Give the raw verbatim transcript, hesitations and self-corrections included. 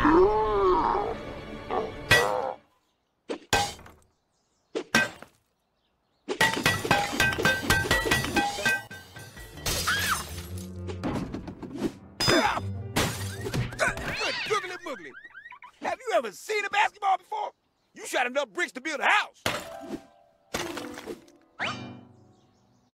Good googly moogly. Have you ever seen a basketball before? You shot enough bricks to build a house.